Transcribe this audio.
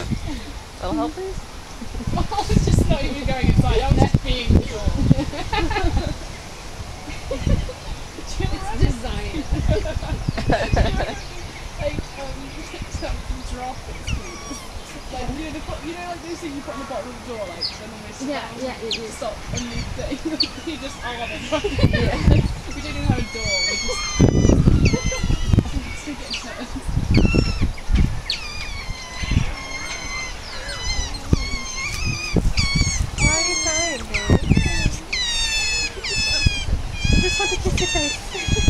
I'll help please. I was just not even going inside, I'm just being cool. It's designed. Like, drop it, like, like those things you put on the bottom of the door, like, then when they stop and you just are them. Yeah. We don't even have a door, we just stick it in turns. Why are you crying, babe? I just want to kiss your face.